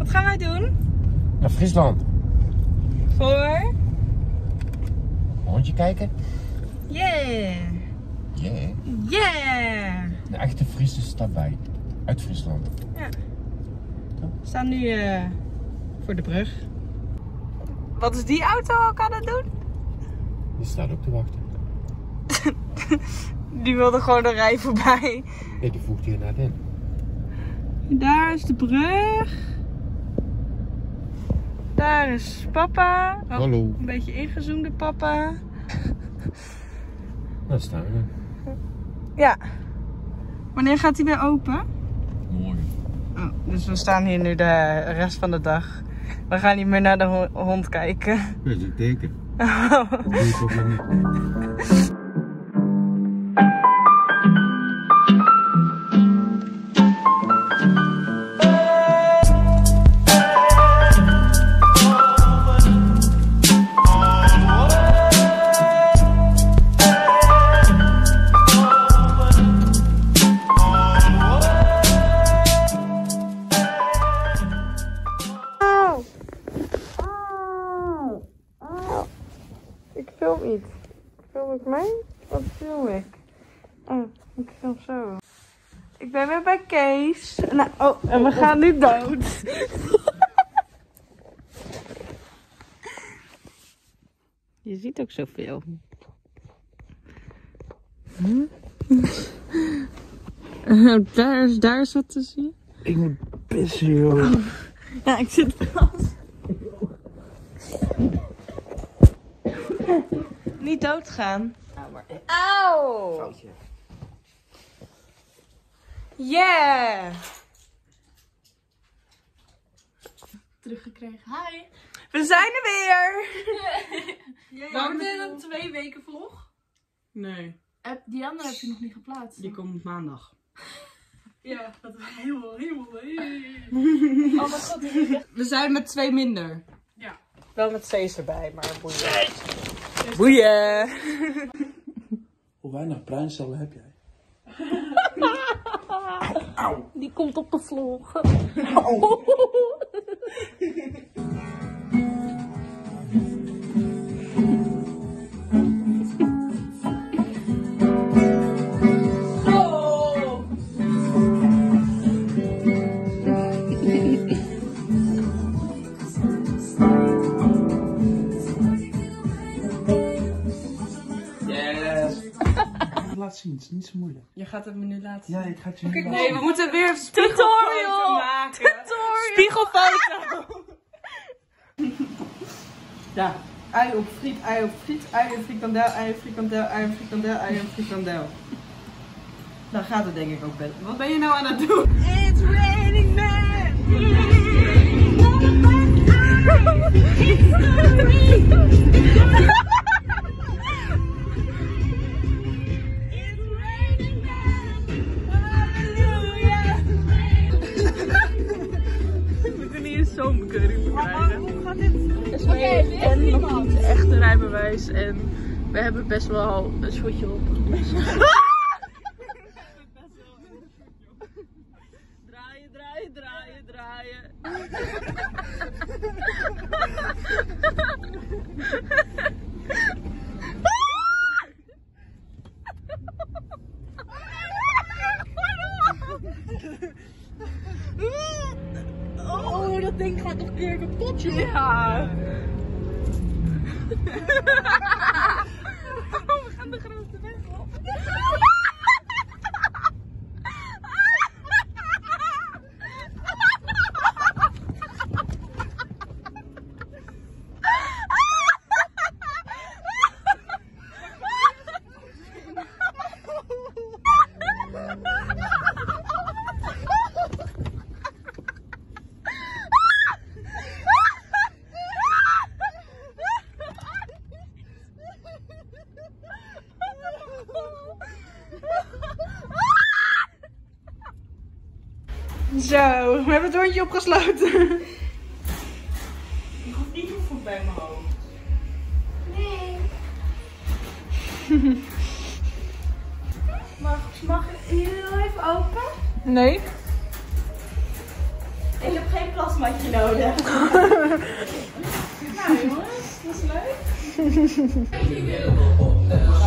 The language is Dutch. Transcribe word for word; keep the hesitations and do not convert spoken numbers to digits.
Wat gaan wij doen? Naar Friesland. Voor? Hondje kijken? Yeah! Yeah. Yeah! De echte Friese stad bij. Uit Friesland. Ja. We staan nu uh, voor de brug. Wat is die auto ook aan het doen? Die staat ook te wachten. Die wilde gewoon de rij voorbij. Nee, die voegt hier net in. Daar is de brug. Daar is papa. Oh, hallo. Een beetje ingezoomde papa. Daar staan we. Ja. Wanneer gaat hij weer open? Mooi. Oh, dus we staan hier nu de rest van de dag. We gaan niet meer naar de hond kijken. Dat is een teken. Oh. Dat doe je toch nog niet. Ik film iets. Film ik mij? Wat film ik? Oh, ik film zo. Ik ben weer bij Kees. Nou, oh, en we gaan nu dood. Je ziet ook zoveel. Hm? daar, is, daar is wat te zien. Ik moet pissen, joh. Ja, ik zit vast. Niet doodgaan. Nou, maar... Auw! Foutje. Yeah! Teruggekregen. Hi! We zijn er weer! Waarom dit een twee weken vlog? Nee. Heb, die andere heb je nog niet geplaatst. Die komt maandag. Ja, dat was helemaal, helemaal, helemaal. Oh mijn god, dit is echt... We zijn met twee minder. Ja. Wel met C's erbij, maar boeien. Boeien! Hoe weinig bruincellen heb jij? Die komt op de vlog. Laat zien, het is niet zo moeilijk. Je gaat het me nu laten zien. Ja, ik ga het je Okay, nu nee, we moeten weer een spiegelfoto maken. Tutorial. Spiegelfoto. Ja, ei op friet, ei op friet, ei op frikandel, ei op frikandel, ei op frikandel, ei op frikandel. Daar gaat het denk ik ook best. Wat ben je nou aan het doen? It's raining man! It's raining! Zo'n bekeuring te krijgen. Hoe gaat dit? S W en nog niet echte rijbewijs en we hebben best wel een schotje op. Draaien, draaien, draaien, draaien. Oh, dat ding gaat nog een keer kapot, joh. Ja. Oh, we gaan de grote weg op. Zo, we hebben het hondje opgesloten. Ik hoef niet heel goed bij mijn hoofd. Nee. mag, mag je heel even open? Nee. Ik heb geen plasmatje nodig. Nou jongens, dat is leuk.